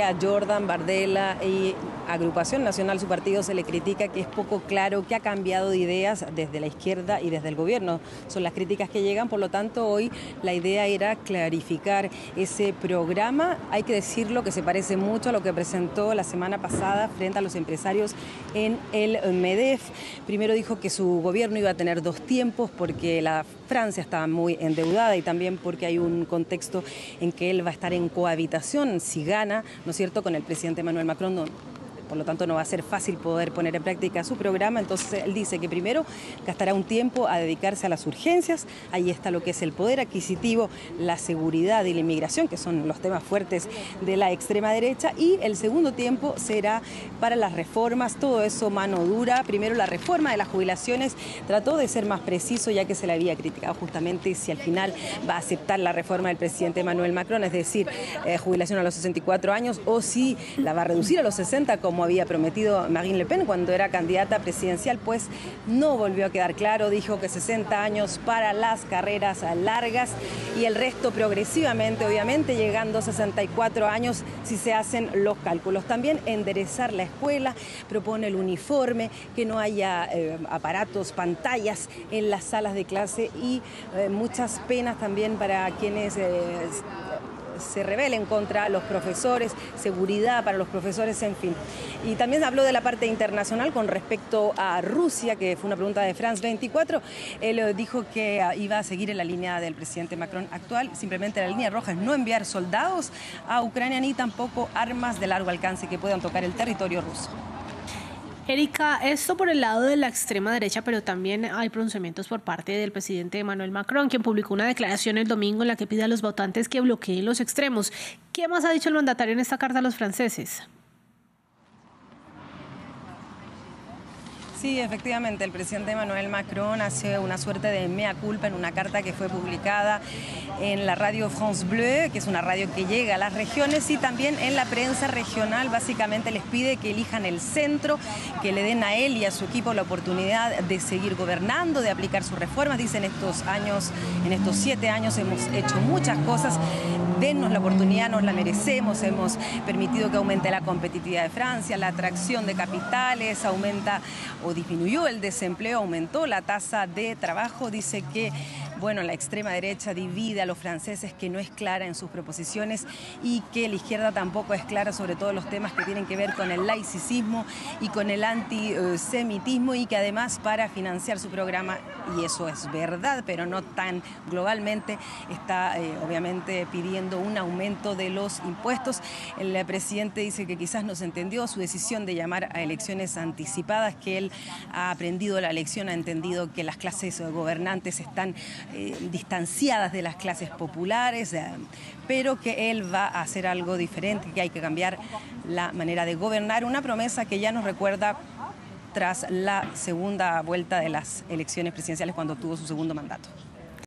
a Jordan Bardella y Agrupación Nacional, su partido, se le critica que es poco claro, que ha cambiado de ideas desde la izquierda y desde el gobierno. Son las críticas que llegan, por lo tanto hoy la idea era clarificar ese programa. Hay que decirlo que se parece mucho a lo que presentó la semana pasada frente a los empresarios en el MEDEF. Primero dijo que su gobierno iba a tener 2 tiempos porque la Francia estaba muy endeudada y también porque hay un contexto en que él va a estar en cohabitación si gana, ¿no es cierto?, con el presidente Emmanuel Macron. Por lo tanto, no va a ser fácil poder poner en práctica su programa. Entonces, él dice que primero gastará un tiempo a dedicarse a las urgencias. Ahí está lo que es el poder adquisitivo, la seguridad y la inmigración, que son los temas fuertes de la extrema derecha. Y el segundo tiempo será para las reformas, todo eso mano dura. Primero, la reforma de las jubilaciones. Trató de ser más preciso, ya que se le había criticado justamente si al final va a aceptar la reforma del presidente Emmanuel Macron, es decir, jubilación a los 64 años, o si la va a reducir a los 60, como había prometido Marine Le Pen cuando era candidata presidencial. Pues no volvió a quedar claro. Dijo que 60 años para las carreras largas y el resto progresivamente, obviamente, llegando a 64 años si se hacen los cálculos. También enderezar la escuela, propone el uniforme, que no haya aparatos, pantallas en las salas de clase y muchas penas también para quienes se rebelen contra los profesores, seguridad para los profesores, en fin. Y también habló de la parte internacional con respecto a Rusia, que fue una pregunta de France 24. Él dijo que iba a seguir en la línea del presidente Macron actual. Simplemente la línea roja es no enviar soldados a Ucrania ni tampoco armas de largo alcance que puedan tocar el territorio ruso. Erika, esto por el lado de la extrema derecha, pero también hay pronunciamientos por parte del presidente Emmanuel Macron, quien publicó una declaración el domingo en la que pide a los votantes que bloqueen los extremos. ¿Qué más ha dicho el mandatario en esta carta a los franceses? Sí, efectivamente, el presidente Emmanuel Macron hace una suerte de mea culpa en una carta que fue publicada en la radio France Bleu, que es una radio que llega a las regiones, y también en la prensa regional. Básicamente les pide que elijan el centro, que le den a él y a su equipo la oportunidad de seguir gobernando, de aplicar sus reformas. Dicen, estos 7 años hemos hecho muchas cosas, dennos la oportunidad, nos la merecemos, hemos permitido que aumente la competitividad de Francia, la atracción de capitales, aumenta o disminuyó el desempleo, aumentó la tasa de trabajo. Dice que, bueno, la extrema derecha divide a los franceses, que no es clara en sus proposiciones y que la izquierda tampoco es clara sobre todos los temas que tienen que ver con el laicismo y con el antisemitismo, y que además para financiar su programa, y eso es verdad, pero no tan globalmente, está obviamente pidiendo un aumento de los impuestos. El presidente dice que quizás no se entendió su decisión de llamar a elecciones anticipadas, que él ha aprendido la lección, ha entendido que las clases gobernantes están distanciadas de las clases populares, pero que él va a hacer algo diferente, que hay que cambiar la manera de gobernar, una promesa que ya nos recuerda tras la segunda vuelta de las elecciones presidenciales, cuando obtuvo su segundo mandato.